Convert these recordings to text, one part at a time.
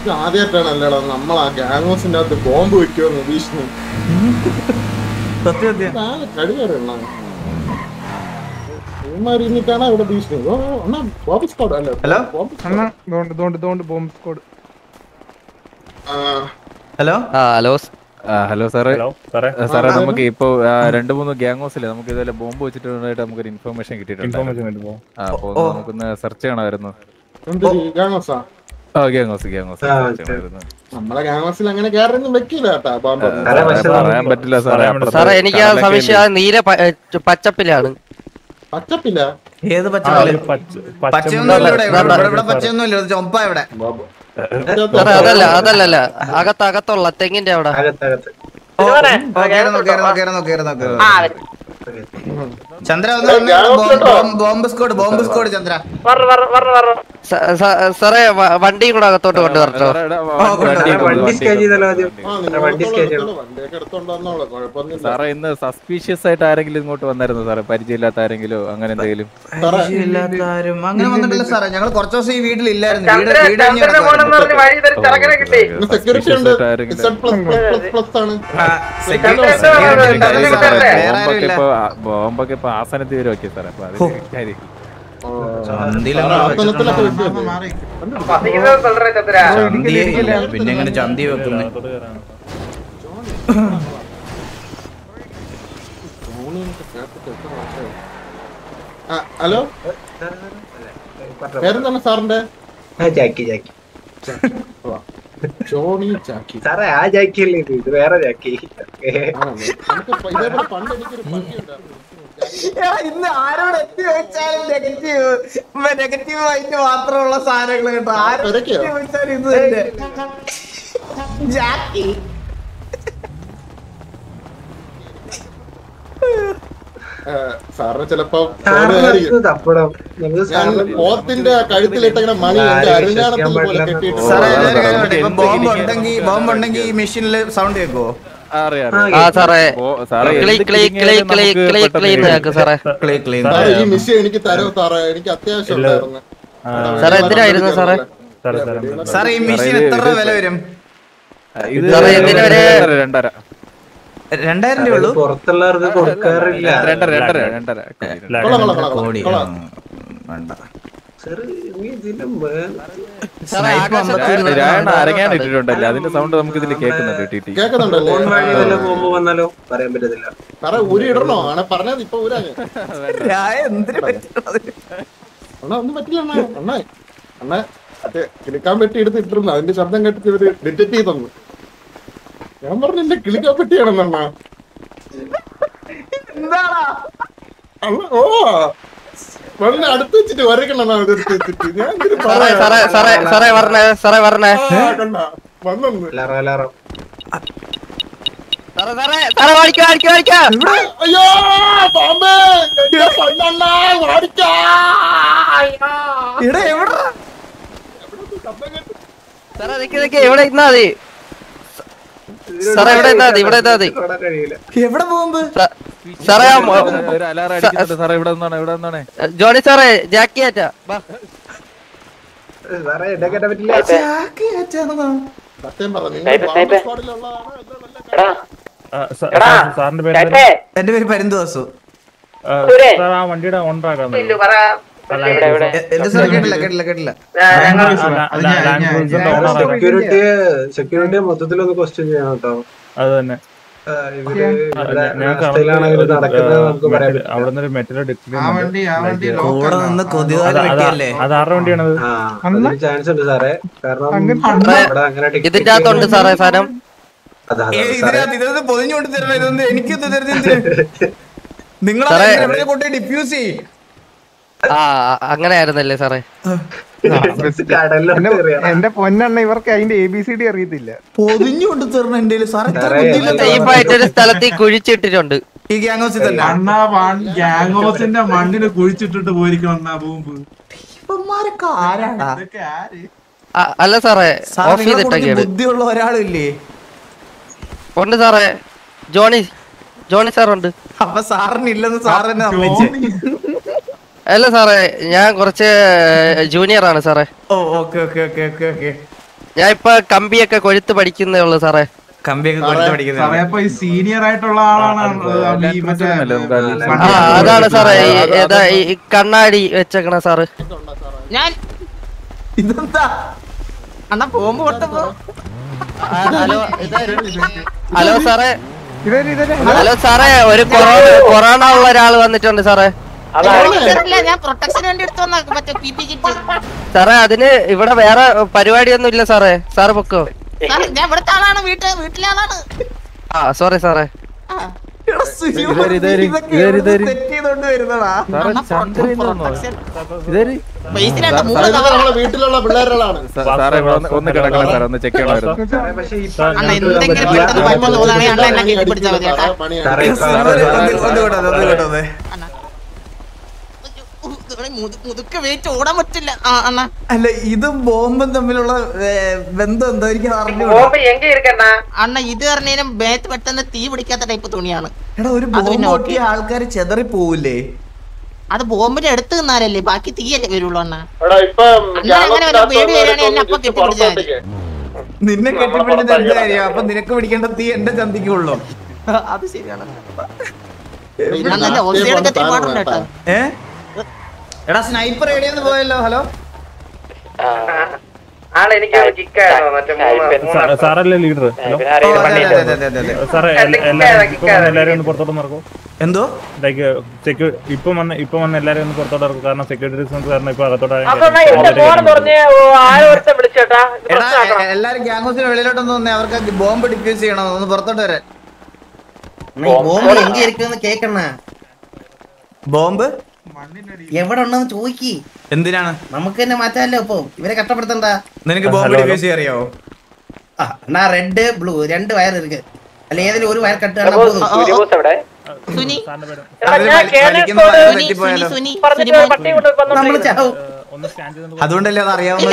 ആദ്യമായിട്ടാണല്ലേടാ നമ്മൾ ആ ഗ്യാങ് ഹൗസിന്റെ അകത്ത് ബോംബ് വെക്കുമെന്ന് ഭീഷണി. കഴിവറിയണ ഇവന്മാരിക്കാണ് ഇവിടെ ഭീഷണി. ബോംബ് സ്ക്വാഡ് അല്ലേ? Bomb squad. ഹലോ ഹലോ സാറേ. സാറേ നമുക്ക് ഇപ്പൊ 2-3 ഗ്യാങ് ഹൗസിലെ നമുക്ക് ഇതുപോലെ ബോംബ് വെച്ചിട്ടുണ്ടായിട്ട് നമുക്കൊരു ഇൻഫർമേഷൻ കിട്ടിയിട്ടുണ്ട്. അപ്പൊ നമുക്കൊന്ന് സെർച്ച് ചെയ്യണമായിരുന്നു. നമ്മളെ ഗ്യാങ് ഹൗസിൽ അങ്ങനെ കയറൊന്നും വെക്കില്ല കേട്ടാ. പറയാൻ പറ്റില്ല സാറേ. സാറേ എനിക്ക് ആ സംശയം നീല പച്ചപ്പിലാണ്. പച്ചപ്പില്ല? ഏത് പച്ചപ്പില്ല? പച്ചയൊന്നുമില്ല, ചൊമ്പ ഇവിടെ. അതല്ല അകത്തുള്ള തെങ്ങിന്റെ അവിടെ. Chandra bomb squad Chandra. സാറേ വണ്ടിയും കൂടെ അകത്തോട്ട് കൊണ്ടുവരട്ടോ. സാറേ ഇന്ന് സസ്പീഷ്യസ് ആയിട്ട് ആരെങ്കിലും ഇങ്ങോട്ട് വന്നായിരുന്നു സാറേ? പരിചയമില്ലാത്ത ആരെങ്കിലും അങ്ങനെ എന്തെങ്കിലും? അങ്ങനെ വന്നിട്ടില്ല സാറേ. ഞങ്ങൾ കുറച്ച് ദിവസം ഈ വീട്ടിലില്ലായിരുന്നു. ബോംബൊക്കെ ഇപ്പൊ ആസനത്തിൽ വരും ഒക്കെ സാറേ. അപ്പൊ അതിന് കാര്യം പിന്നെ എങ്ങനെ ചന്തി വെക്കുന്നത്? ഹലോ, പേരെന്താണ് സാറിന്റെ? ജോണി ചാക്കി. സാറേ ആ ജാക്കിയല്ലേ ഇത് വേറെ ജാക്കി. ഇതേപോലെ പണ്ട് എനിക്കൊരു പട്ടിയുണ്ടായിരുന്നു. ഇന്ന് ആരോട് എത്തി വെച്ചാലും നെഗറ്റീവ് ആയിട്ട് മാത്രമുള്ള സാധനങ്ങൾ കേട്ടോ. ആരോട് വെച്ചാലും ഇത് തന്നെ ജാക്കി. സാറിന് ചിലപ്പോ പോത്തിന്റെ കഴുത്തിലിട്ടിങ്ങനെ മണി അരിഞ്ഞാണത്തിൽ പോലെ കെട്ടിയിട്ട്. ബോംബ് ഉണ്ടെങ്കിൽ ഈ മെഷീനിൽ സൗണ്ട് കേൾക്കുവോ? ഈ മിഷൻ എനിക്ക് തരോ സാറേ? എനിക്ക് അത്യാവശ്യം ഉണ്ടായിരുന്നു. സാറേ എന്തിനായിരുന്നു സാറേ? സാറേ ഈ മെഷീൻ എത്ര രൂപ വില വരും? 2000 രൂപ ഉള്ളൂ. പുറത്തുള്ളവർക്ക് കൊടുക്കാറില്ല. 2.5 കോടി വേണ്ട. അരങ്ങാനിട്ടിട്ടുണ്ടല്ലേ, അതിന്റെ സൗണ്ട് നമുക്ക് ഇതിൽ കേൾക്കുന്നുണ്ട്. ബോംബ് വന്നാലോ പറയാൻ പറ്റത്തില്ല. സാറേ ഊരി ഇടണോ? ആണ് പറഞ്ഞത് ഇപ്പൊ ഊരാ. ഒന്നും പറ്റില്ല അണ്ണാ. അണ്ണാ കിളിക്കാൻ പെട്ടി എടുത്ത് ഇട്ടിരുന്നു. അതിന്റെ ശബ്ദം കേട്ടിട്ട് ഇവര് ഡിറ്റക്ട് ചെയ്ത് തന്നു. ഞാൻ പറഞ്ഞു എന്റെ കിളിക്കാൻ പെട്ടിയാണെന്നണ്ണാ. ഓ വന്ന് അടുത്ത് വെച്ചിട്ട് വരക്കണ്ണ വെച്ചിട്ട് ഞാൻ വന്നു. അയ്യോ പാമ്പേ എവിടെ ഇന്നാ മതി സാറേ. ഇവിടെ എവിടെ ബോംബ്? സാറേ ജോണി സാറേ ജാക്കി ആറ്റാ. സത്യം പറഞ്ഞു. എന്റെ പേര് പരിന്തോസു. വണ്ടിയുടെ ഓണറാകാൻ കേട്ടില്ല. സെക്യൂരിറ്റി മൊത്തത്തിലൊന്ന് ക്വസ്റ്റ്യൻ ചെയ്യണം കേട്ടോ. അത് തന്നെ. അവിടെ നിന്ന് മെറ്റൽ അത് ആരുടെ വണ്ടിയാണത്? ചാൻസ് ഉണ്ട് സാറേ. കാരണം ഇതിന്റെ അകത്തുണ്ട് സാറേ സാധനം. ഇതൊന്ന് പൊതിഞ്ഞുകൊണ്ട് തരണം. ഇതൊന്ന് എനിക്കൊന്ന് തരുന്ന നിങ്ങളെ കൊണ്ട് ഡിഫ്യൂസ് ചെയ്യും. അങ്ങനെ ആയിരുന്നല്ലേ സാറേ? എന്റെ പൊന്നെണ്ണ ഇവർക്ക് അതിന്റെ ABCD അറിയത്തില്ല. പൊതിഞ്ഞുകൊണ്ട് തരണം. എന്റെ സേഫായിട്ടൊരു സ്ഥലത്ത് കുഴിച്ചിട്ടിട്ടുണ്ട് ഈ ഗ്യാങ് ഹൗസിൽ തന്നെ. ഗ്യാങ് ഹൗസിന്റെ മണ്ണിന് കുഴിച്ചിട്ടിട്ട് പോയിരിക്കണം ബോംബ്. അല്ല സാറേ, ഓഫ് ചെയ്തിട്ടൊക്കെയാണ്. ബുദ്ധിയുള്ള ഒരാളില്ലേ? ഉണ്ട് സാറേ. ജോണി സാറുണ്ട്. അപ്പൊ സാറിനില്ലെന്ന് സാർ തന്നെ സമ്മതിച്ചേ? അല്ല സാറേ, ഞാൻ കുറച്ച് ജൂനിയർ ആണ് സാറേ. ഓ ഓക്കെ. ഞാൻ ഇപ്പൊ കമ്പിയൊക്കെ കൊഴുത്ത് പഠിക്കുന്നേ ഉള്ളു സാറേ. കമ്പിയൊക്കെ കൊഴുത്ത് പഠിക്കുന്നത് സാറേ അപ്പൊ ഈ സീനിയർ ആയിട്ടുള്ള ആളാണ് ഈ മറ്റേ അതാണ് സാറേ ഈ കണ്ണാടി വെച്ചേക്കണ സാറ്. ഞാൻ ഇതെന്താ അണ്ണാ ബോംബ് പൊട്ടപ്പോ ഹലോ സാറേ, ഹലോ സാറേ, ഒരു കൊറോണ ഉള്ള ഒരാള് വന്നിട്ടുണ്ട് സാറേ. ഞാൻ പ്രൊട്ടക്ഷന് വേണ്ടി എടുത്തു വന്ന മറ്റേ PP കിറ്റ്. സാറേ അതിന് ഇവിടെ വേറെ പരിപാടിയൊന്നും ഇല്ല സാറേ. സാറ് പൊക്കോ. ഞാൻ ഇവിടുത്തെ ആളാണ്, വീട്ടിലെ ആളാണ്. ആ സോറി സാറേ. വീട്ടിലുള്ള പിള്ളേരുകളാണ്. സാറേ ഒന്ന് കിടക്കണം സാർ, ഒന്ന് ചെക്ക് ചെയ്യണമായിരുന്നു. മുതുക്കെ വെയിറ്റ് ഓടാൻ പറ്റില്ല അല്ല ഇതും ബോംബും തമ്മിലുള്ള ബന്ധം എന്താ എനിക്ക് അണ്ണ. ഇത് പറഞ്ഞാലും ബേത്ത് പെട്ടെന്ന് തീ പിടിക്കാത്ത ടൈപ്പ് തുണിയാണ്. എടാ ഒരു ബോംബ് പൊട്ടിയ ആൾക്കാർ ചെതറി പോവില്ലേ? അത് ബോംബിന്റെ അടുത്ത് നിന്നാലല്ലേ, ബാക്കി തീയല്ലേ വരുള്ളൂ അണ്ണ. നിന്നെ കെട്ടിപ്പിടിച്ചത് എന്താ കാര്യം? അപ്പൊ നിനക്ക് പിടിക്കേണ്ട തീ എന്റെ ചന്തിക്കുള്ളൂ. അത് ശരിയാണ്. എടാ സ്നൈപ്പർ എവിടെയെന്ന് പോയല്ലോ. ഹലോ സാറല്ലേ ലീഡർ? സാറേ എല്ലാരും ഒന്ന് പുറത്തോട്ട് നടക്കും. എന്തോ ലൈക്ക് ഇപ്പം വന്ന് എല്ലാരും ഒന്ന് പുറത്തോട്ട് ഇറക്കും. കാരണം സെക്യൂരിറ്റി റീസൺസ് കാരണം ഇപ്പൊ അകത്തോട്ട് എല്ലാരും ഗ്യാങ് ഹൗസിന് വെളിയിലോട്ടൊന്ന് വന്നേ. അവർക്ക് ബോംബ് ഡിഫ്യൂസ് ചെയ്യണം. ഒന്ന് പുറത്തോട്ട് വരാൻ. ബോംബ് എവിടെ ഉണ്ടെന്ന് ചോദിക്കി. എന്തിനാണ്? നമുക്ക് തന്നെ മാറ്റാമല്ലോ. ഇപ്പൊ ഇവരെ കഷ്ടപ്പെടുത്തണ്ട. നിനക്ക് ബോംബ് ഡിഫ്യൂസ് അറിയാവോ? അണ്ണാ റെഡ് ബ്ലൂ 2 വയർ ഇருக்கு. അല്ല ഏതെങ്കിലും ഒരു വയർ കട്ട് അതുകൊണ്ടല്ലേ അത് അറിയാവുന്ന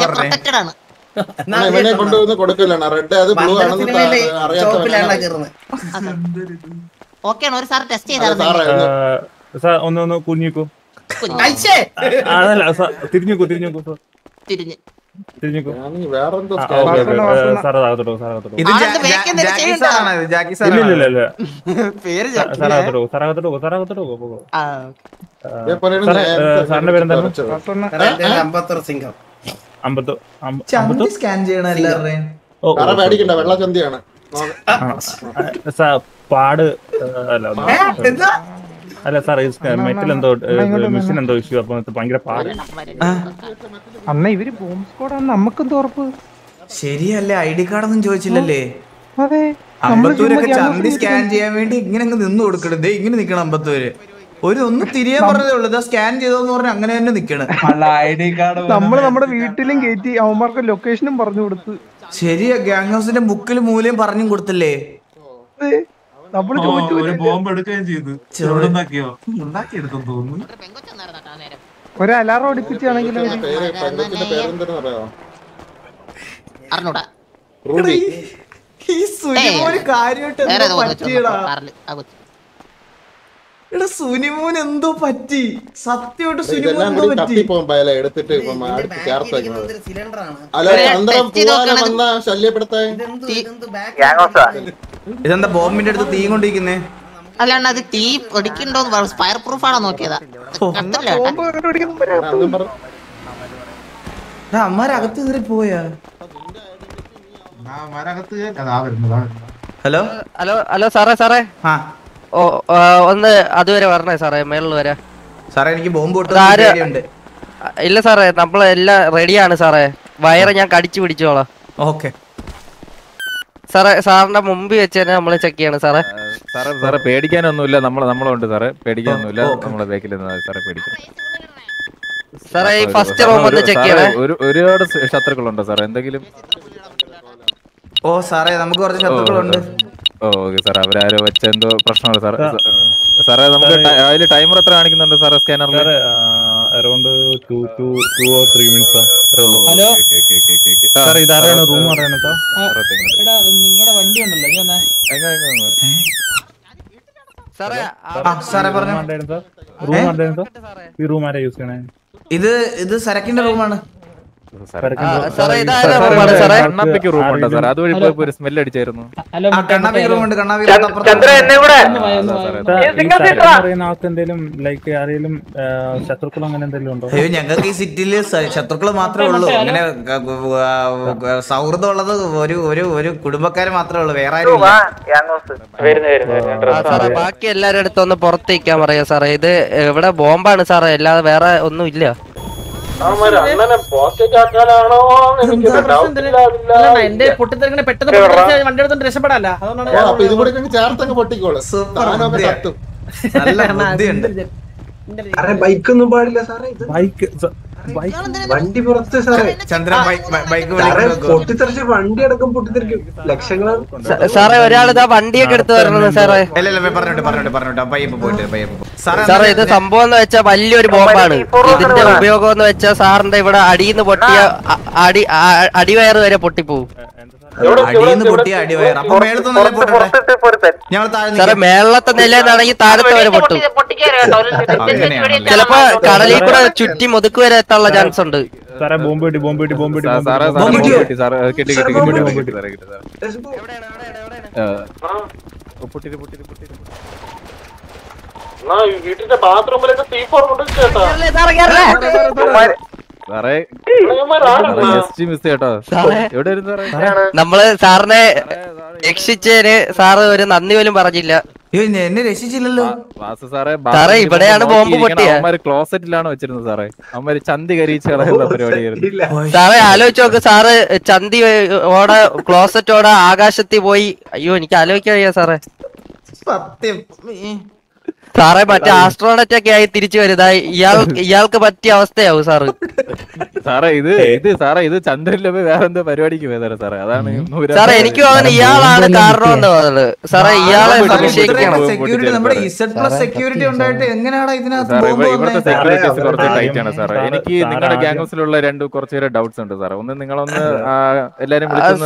കൊണ്ടുവന്ന് കൊടുക്കില്ല. റെഡ് അത് ബ്ലൂ ആണെന്ന് ഓക്കെ ആണ്. ഒരു സാർ ടെസ്റ്റ് ചെയ്തായിരുന്നു. ഒന്ന് കുഞ്ഞിക്കോ. അതല്ല തിരിഞ്ഞു വേറെന്തോ സാർ അകത്തോട്ടോ. സാറിന്റെ പേരെന്തായിരുന്നു? സ്കാൻ ചെയ്യണം എല്ലാവരുടെയും. പേടിക്കണ്ട, വെള്ളച്ചന്തിയാണ്. പാട് അല്ല സാർ മെറ്റൽ എന്തോ മെഷീൻ എന്തോ ഇഷ്യൂ. അപ്പൊ ഭയങ്കര പാട്. അന്ന് ഇവര് ബോംബ് സ്ക്വാഡാണ്. നമുക്കെന്തോ ഉറപ്പ്? ശരിയല്ലേ, ID കാർഡൊന്നും ചോദിച്ചില്ലല്ലേ? അതെ. അമ്പത്തൂരൊക്കെ ചന്തി സ്കാൻ ചെയ്യാൻ വേണ്ടി ഇങ്ങനെ അങ്ങ് നിന്ന് കൊടുക്കണത്. ഇങ്ങനെ നിക്കണം അമ്പത്തൂര്. ഒന്ന് തിരിയാൻ പറഞ്ഞതേ ഉള്ളൂ. സ്കാൻ ചെയ്തോന്ന് പറഞ്ഞ അങ്ങനെ തന്നെ നിക്കണം. നമ്മള് നമ്മുടെ വീട്ടിലും കയറ്റി അവന്മാർക്ക് ലൊക്കേഷനും പറഞ്ഞു കൊടുത്ത്. ശരിയാ, ഗ്യാങ് ഹൗസിന്റെ മുക്കിലും മൂലയും പറഞ്ഞും കൊടുത്തില്ലേ? നമ്മള് ചോദിച്ചു ബോംബ് എടുക്കുകയും ചെയ്തു. ഉണ്ടാക്കിയെടുത്തെന്ന് തോന്നുന്നു. ഒരു അലാറം അടിപ്പിച്ചാണെങ്കിൽ അറിഞ്ഞൂടാ. ഈ സുനിമോന് കാര്യമായിട്ട് എന്തോ പറ്റിയടാ. എടാ സുനിമോൻ എന്തോ പറ്റി. സത്യമായിട്ട് സുനിമോൻ എന്തോ പറ്റി. എടുത്തിട്ട് ശല്യപ്പെടുത്താൻ ഇതെന്താ ബോംബിന്റെ അടുത്ത് തീ കൊണ്ടിരിക്കുന്നേ? അല്ലാണ്ട് അത് തീ ഒടിക്കണ്ടോ ഫയർ പ്രൂഫ് ആണോ നോക്കിയതാ. അമ്മാരകത്ത് കയറി പോയാ? ഹലോ ഹലോ സാറേ ഒന്ന് അതുവരെ വരണേ സാറേ, മേളിൽ വരെ. സാറേ എനിക്ക് ബോംബ് ഇല്ല സാറേ, നമ്മളെല്ലാം റെഡിയാണ് സാറേ. വയറ് ഞാൻ കടിച്ചു പിടിച്ചോളാം. ഓക്കെ സാറേ, സാറിന്റെ മുമ്പിൽ വെച്ച് തന്നെ നമ്മള് ചെക്ക് ചെയ്യണം സാറേ. സാറേ പേടിക്കാനൊന്നുമില്ല, നമ്മളുണ്ട് സാറേ. പേടിക്കാനൊന്നുമില്ല, നമ്മളെ ബാക്കിൽ സാറേ പേടിക്കാം. സാറേ ഈ ഫസ്റ്റ് റൂം ഒന്ന് ചെക്ക് ചെയ്യണേ. ഒരുപാട് ശത്രുക്കളുണ്ടോ സാറേ? എന്തെങ്കിലും? ഓ സാറേ നമുക്ക് കുറച്ച് ശത്രുക്കളുണ്ട്. ഓക്കെ സാർ, അവരാരോ വെച്ച എന്തോ പ്രശ്നമാണ് സാർ. സാറേ നമുക്ക് അതിൽ ടൈമർ എത്ര കാണിക്കുന്നുണ്ട് സാറേ സ്കാനറിൽ? Around 2 or 3 minutes. Hello sir, ഇതാരാണ് റൂം അറിയണ സാർ? നിങ്ങളുടെ വണ്ടി ഉണ്ടല്ലോ, സാറേ പറഞ്ഞു. റൂം ഈ റൂം ആരാ യൂസ് ചെയ്യണേ? ഇത് സരക്കിന്റെ റൂമാണ്. സാറേ ഇതാരാ റൂമാണ് സാറേ? കണ്ണാപ്പിക്ക് റൂമുണ്ടോ സാർ? അതുവഴി പോയപ്പോ ഒരു സ്മെല്ല് അടിച്ചായിരുന്നു. കണ്ണാപ്പി റൂമുണ്ട്. കണ്ണാപ്പി എന്തെങ്കിലും ലൈക്ക് ആരെങ്കിലും ശത്രുക്കൾ അങ്ങനെ എന്തെങ്കിലും ഉണ്ടോ? അയ്യോ, ഞങ്ങൾക്ക് ഈ സിറ്റിയില് ശത്രുക്കള് മാത്രമേ ഉള്ളൂ. അങ്ങനെ സൗഹൃദം ഉള്ളത് ഒരു കുടുംബക്കാര് മാത്രമേ ഉള്ളൂ, വേറെ ആരും ഇല്ല. സാറേ ബാക്കി എല്ലാവരുടെ അടുത്തും ഒന്ന് പുറത്തേക്കാൻ പറയാ സാറേ. ഇത് ഇവിടെ ബോംബാണ് സാറേ, അല്ലാതെ വേറെ ഒന്നും ഇല്ല. എന്റെ പൊട്ടിത്തെറിങ്ങനെ പെട്ടെന്ന് വണ്ടി എടുത്തോണ്ട് രക്ഷപ്പെടാല്ല. നല്ല ബുദ്ധിയുണ്ട്. ബൈക്കൊന്നും പാടില്ല സാറേ. വണ്ടി പുറത്ത് സാറേ. ചന്ദ്രൻ ബൈക്ക് പൊട്ടിത്തെറിച്ച് വണ്ടി അടക്കം പൊട്ടിത്തെറിക്കും. ലക്ഷങ്ങളാണ് സാറേ. ഒരാളിതാ വണ്ടിയൊക്കെ എടുത്തു വരണത് സാറേ. സാറേ ഇത് സംഭവം എന്ന് വെച്ചാൽ വലിയൊരു ബോംബാണ്. ഇതിന്റെ ഉപയോഗം എന്ന് വെച്ചാൽ സാറിന്റെ ഇവിടെ അടിയിന്ന് പൊട്ടിയ അടിവയറ് വരെ പൊട്ടിപ്പോവും സാറേ. മേളത്തെ നിലയിലാണെങ്കിൽ താഴത്തെ വരെ പൊട്ടും. ചിലപ്പോ കടലിൽ കൂടെ ചുറ്റി മുതുക്ക് വരെ എത്താനുള്ള ചാൻസ് ഉണ്ട്. സാറേ ബോംബ് കിട്ടി. വീട്ടിന്റെ ബാത്റൂമിലൊക്കെ C4 നമ്മള് സാറിനെ രക്ഷിച്ചതിന് സാറ് ഒരു നന്ദി പോലും പറഞ്ഞില്ല. എന്നെ രക്ഷിച്ചില്ലല്ലോ സാറേ. ഇവിടെയാണ് ബോംബ് പൊട്ടിയ. ക്ലോസറ്റിലാണ് വെച്ചിരുന്നത് സാറേ. അവന്മാര് ചന്തി കരിയിച്ച് കളയുന്ന പരിപാടിയായിരുന്നു സാറേ. ആലോചിച്ച് നോക്ക് സാറ്, ചന്തി ഓടെ ക്ലോസറ്റോടെ ആകാശത്തിൽ പോയി. അയ്യോ എനിക്ക് ആലോചിക്കാൻ വയ്യ സാറേ. സത്യം സാറേ മറ്റേ ആസ്ട്രോണറ്റ് ഒക്കെ ആയി തിരിച്ചു വരുതാ. ഇയാൾക്ക് പറ്റിയ അവസ്ഥയാവും സാറ്. സാറേ ഇത് ചന്ദ്രനിലെ വേറെ എന്തോ പരിപാടിക്ക് പോയതാണ് സാറേ. അതാണ് സാറേ എനിക്കും അങ്ങനെ ഇയാളാണ് കാരണം എന്ന് തോന്നുന്നത് സാറേ. ഇയാളെ സംശയിക്കണം. സെക്യൂരിറ്റി ഉണ്ടായിട്ട് എങ്ങനെയാണ് ഇതിനകത്ത് ഇവിടുത്തെ സെക്യൂരിറ്റീസ് കുറച്ച് ടൈറ്റ് ആണ് സാറേ. എനിക്ക് നിങ്ങളുടെ ഗ്യാങ് ഹൗസിലുള്ള കുറച്ചുപേരെ ഡൗട്ട്സ് ഉണ്ട് സാറേ. ഒന്ന് നിങ്ങളൊന്ന് എല്ലാരും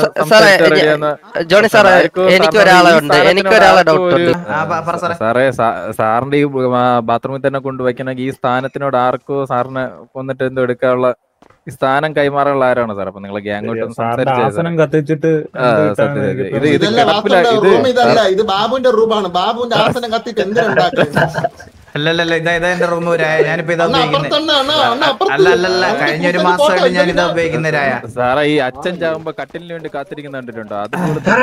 ജോണി സാറേ, എനിക്കൊരാളെ ഡൗട്ട് ഉണ്ട് സാറേ. സാറിന്റെ ഈ ബാത്റൂമിൽ തന്നെ കൊണ്ടുവയ്ക്കണമെങ്കിൽ ഈ സ്ഥാനത്തിനോട് ആർക്കോ സാറിനെ വന്നിട്ട് എന്തോ എടുക്കാനുള്ള ഈ സ്ഥാനം കൈമാറാനുള്ള ആരാണ് സാർ? അപ്പൊ നിങ്ങളെ ഗ്യാങ്ങോട്ടും കത്തിച്ചിട്ട് ഇത് ബാബുവിന്റെ റൂമാണ്. ബാബുവിന്റെ ആസനം കത്തിട്ട് എന്തിനുണ്ടാക്കി? അല്ലല്ല, ഇതാ എന്റെ റൂം. ഞാനിപ്പോ ഇതാ ഉപയോഗിക്കുന്നത്. അല്ലല്ല, കഴിഞ്ഞൊരു മാസമായിട്ട് ഞാൻ ഇതാ ഉപയോഗിക്കുന്ന രായ. സാറേ ഈ അച്ഛൻ ചാകുമ്പോ കട്ടിലിന് വേണ്ടി കാത്തിരിക്കുന്ന കണ്ടിട്ടുണ്ടോ? അത്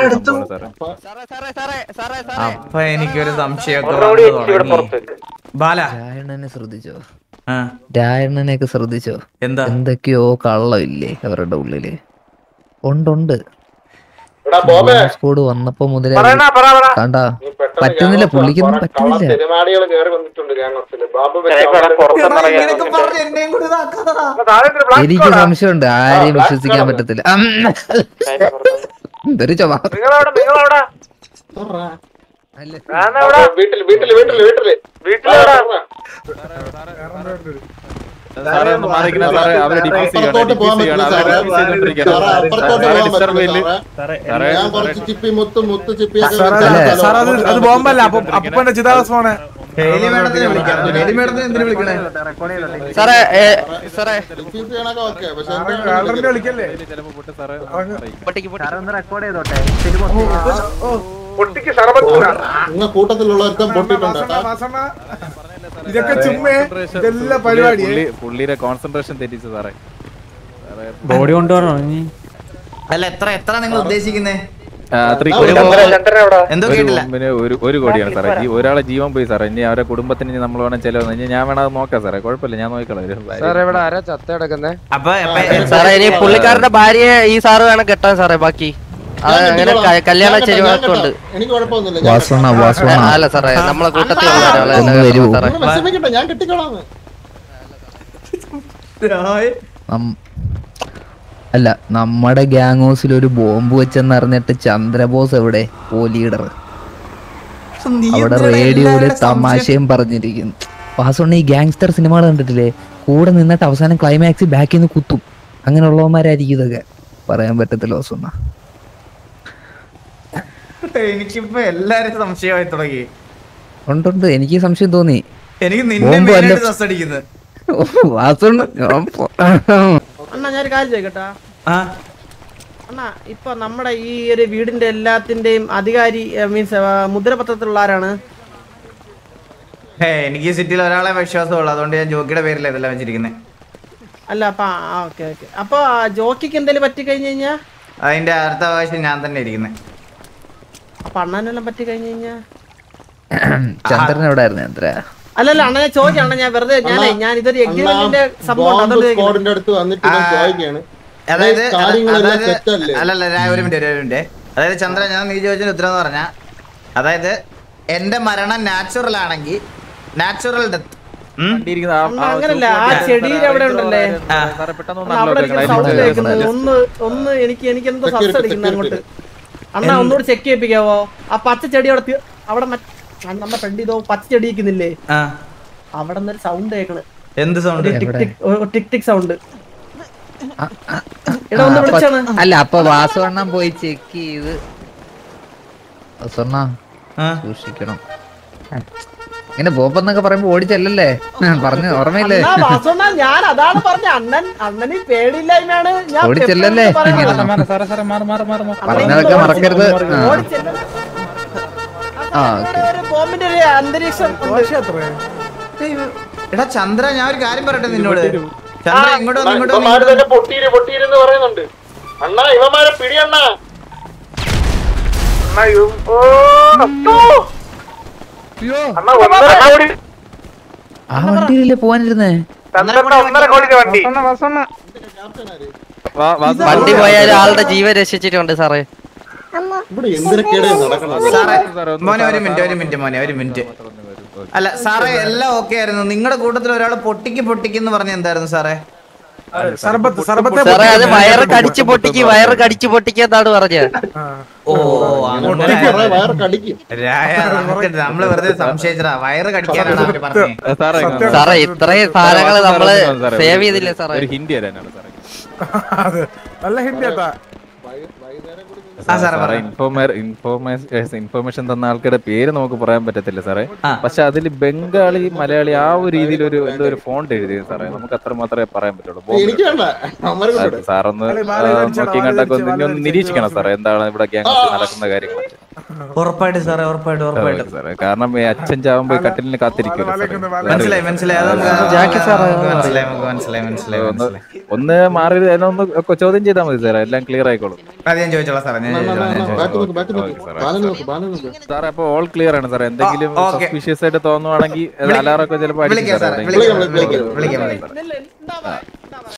അപ്പൊ എനിക്കൊരു സംശയമൊക്കെ ബാല ശ്രദ്ധിച്ചോ? രായണ്ണനെയൊക്കെ ശ്രദ്ധിച്ചോ? എന്തൊക്കെയോ കള്ളമില്ലേ അവരുടെ ഉള്ളില്? ഉണ്ട്. സ്കോഡ് വന്നപ്പോ മുതലേ കണ്ടാ പറ്റുന്നില്ല, പുള്ളിക്കൊന്നും പറ്റുന്നില്ല. എനിക്ക് സംശയമുണ്ട്, ആരെയും വിശ്വസിക്കാൻ പറ്റത്തില്ല. എന്തൊരു ചൊവ്വ. അത് ബോംബല്ല, അപ്പന്റെ ചിതാഭസ്മാണ്. സാറേ കൂട്ടത്തിലുള്ളവർക്കും പൊട്ടിട്ടുണ്ട്. ഇതൊക്കെ ചുമ്മേ ഇതെല്ലാം പരിപാടി. പുള്ളിയുടെ കോൺസെൻട്രേഷൻ തെറ്റിച്ചു സാറേ. ബോഡി കൊണ്ടുവരണോ? അല്ല, എത്ര നിങ്ങൾ ഉദ്ദേശിക്കുന്നേ? ഒരു കോടിയാണ് സാറേ. ഒരാളെ ജീവൻ പോയി സാറേ. ഇനി അവരുടെ കുടുംബത്തിന് നമ്മൾ വേണം ചെലവ്. ഞാൻ വേണം നോക്കാം സാറേ. കുഴപ്പമില്ല, ഞാൻ നോക്കിക്കളാം. സാറേ ഇനി പുള്ളിക്കാരുടെ ഭാര്യയെ ഈ സാറ് വേണം കെട്ടാൻ സാറേ. ബാക്കി അങ്ങനെ കല്യാണ ചെരുവാക്കുണ്ട്. അല്ല സാറേ, നമ്മളെ കൂട്ടത്തിൽ ഞാൻ കെട്ടിക്കോളാം. അല്ല, നമ്മുടെ ഗ്യാങ് ഹൗസിൽ ഒരു ബോംബ് വെച്ചെന്നറിഞ്ഞിട്ട് ചന്ദ്രബോസ് എവിടെ? ലീഡർ അവിടെ റേഡിയോയില് തമാശയും പറഞ്ഞിരിക്കുന്നു. വാസുണ്ണ ഈ ഗാങ്സ്റ്റർ സിനിമകൾ കണ്ടിട്ടില്ലേ? കൂടെ നിന്നിട്ട് അവസാനം ക്ലൈമാക്സ് ബാക്കിൽ നിന്ന് കുത്തും. അങ്ങനെയുള്ളവന്മാരായിരിക്കും ഇതൊക്കെ. പറയാൻ പറ്റത്തില്ല വാസുണ്ണ. എനിക്കിപ്പോ എല്ലാരും സംശയമായി തുടങ്ങി. ഉണ്ട്, എനിക്ക് സംശയം തോന്നി. എനിക്ക് നിന്നെ വാസുണ്ണ അണ്ണാ ഞാനൊരു കാര്യം ചോദിക്കട്ടാ ആ അണ്ണാ ഇപ്പൊ നമ്മുടെ ഈ ഒരു വീടിന്റെ എല്ലാത്തിന്റെയും അധികാരി മീൻസ് മുദ്രപത്രത്തിലുള്ള ആരാണ്? എനിക്ക് സിറ്റിയിൽ ഒരാളെ വിശ്വാസമുള്ളൂ, അതുകൊണ്ട് ഞാൻ ജോക്കിയുടെ പേരിൽ ഇതെല്ലാം വെച്ചിരിക്കുന്നത്. അല്ല അപ്പൊ ഓക്കെ ഓക്കെ. അപ്പൊ ജോക്കിക്ക് എന്തെങ്കിലും പറ്റി കഴിഞ്ഞു കഴിഞ്ഞാ അതിന്റെ അടുത്ത അവകാശം ഞാൻ തന്നെ ഇരിക്കുന്നത്. അപ്പൊ അണ്ണനെല്ലാം പറ്റി കഴിഞ്ഞു കഴിഞ്ഞാ ചന്ദ്രൻ എവിടെ ആയിരുന്നു ചന്ദ്ര? അല്ലല്ല അണ്ണനെ ചോദിക്കണം, ഞാൻ വെറുതെ ഞാൻ ഇതൊരു എഗ്രിമെന്റിന്റെ സംഭവം അതായത് അല്ലല്ല ഒരു മിനിറ്റ്. അതായത് ചന്ദ്ര, ഞാൻ നീ ചോദിച്ചതിന് ഉത്തരം എന്ന് പറഞ്ഞാ, അതായത് എന്റെ മരണം നാച്ചുറൽ ആണെങ്കിൽ നാച്ചുറൽ ഡെത്ത്. അങ്ങനല്ല, ആ ചെടിയിൽ അവിടെ ഉണ്ടല്ലേ അവിടെ സൗണ്ട് കേൾക്കുന്നത്. ഒന്ന് എനിക്ക് എന്തോ സബ്സ് അടിക്കുന്നത് അങ്ങോട്ട്. അണ്ണാ ഒന്നുകൂടി ചെക്ക് ചെയ്യിപ്പിക്കാവോ? ആ പച്ച ചെടി അവിടെ നമ്മുടെ ഫ്രണ്ട് ഇതോ പച്ച ചെടി ഇരിക്കുന്നില്ലേ, അവിടെ നിന്നൊരു സൗണ്ട് കേൾക്കണ്. എന്ത് സൗണ്ട്? ടിക് ടിക് സൗണ്ട്. അല്ല അപ്പൊ വാസുവണ്ണം പോയി ചെക്ക് ചെയ്ത് സൂക്ഷിക്കണം. ഇങ്ങനെ ബോംബെന്നൊക്കെ പറയുമ്പോ ഓടിച്ചല്ലേ പറഞ്ഞു, ഓർമ്മയില്ലേ? ഞാൻ അതാണ് പറഞ്ഞ അണ്ണന് പേടിയില്ലായ്മയാണ്. ഓടിച്ചല്ലേ പറഞ്ഞതൊക്കെ മറക്കരുത്. ബോംബിന്റെ ഒരു അന്തരീക്ഷം. എടാ ചന്ദ്ര, ഞാൻ ഒരു കാര്യം പറയട്ടെ നിന്നോട്. ചന്ദ്ര ഇങ്ങോട്ടോ പൊട്ടിയിരുന്ന് പറയുന്നുണ്ട്. അണ്ണാ ഇവന്മാരെ പിടി അണ്ണാ. ആ വണ്ടിയിലല്ലേ പോവാനിരുന്നേ? വണ്ടി പോയ ഒരാളുടെ ജീവൻ രക്ഷിച്ചിട്ടുണ്ട് സാറേ. മോനെ ഒരു മിനിറ്റ്. അല്ല സാറേ, എല്ലാം ഓക്കെ ആയിരുന്നു. നിങ്ങളുടെ കൂട്ടത്തിൽ ഒരാൾ പൊട്ടിക്ക് പറഞ്ഞ എന്തായിരുന്നു സാറേ? സാറേ അത് വയറ് കടിച്ചു പൊട്ടിക്കെന്നാണ് പറഞ്ഞത്. നമ്മള് വെറുതെ സംശയിച്ചതാ, വയറ് കടിക്കാനാണ് അവര് പറഞ്ഞത്. സാറേ ഇത്രയും സാധനങ്ങൾ നമ്മള് സേവ് ചെയ്തില്ലേ സാറേ? ഒരു ഹിന്ദി തരാനാണ് സാറേ. നല്ല ഹിന്ദി ഇൻഫോർമേഷൻ തന്ന ആൾക്കാരുടെ പേര് നമുക്ക് പറയാൻ പറ്റത്തില്ല സാറേ. പക്ഷെ അതിൽ ബംഗാളി മലയാളി ആ ഒരു രീതിയിൽ ഒരു ഫോണ്ട് എഴുതി സാറേ. നമുക്ക് അത്ര മാത്രമേ പറയാൻ പറ്റുള്ളൂ. സാറൊന്ന് നോക്കി കണ്ടൊക്കെ ഒന്ന് നിരീക്ഷിക്കണം സാറേ, എന്താണ് ഇവിടെ ഗ്യാങ് നടക്കുന്ന കാര്യങ്ങളൊക്കെ. ഉറപ്പായിട്ട് സാറേ. കാരണം അച്ഛൻ ചാവുമ്പോ കട്ടിലിന് കാത്തിരിക്കും. ഒന്ന് മാറി ഒന്ന് ചോദ്യം ചെയ്താൽ മതി സാറേ, എല്ലാം ക്ലിയർ ആയിക്കോളും. സാറേ അപ്പൊ ഓൾ ക്ലിയർ ആണ് സാറേ. എന്തെങ്കിലും സസ്പീഷ്യസ് ആയിട്ട് തോന്നുവാണെങ്കിൽ അലാറൊക്കെ ചിലപ്പോൾ അടിക്കും സാറേ.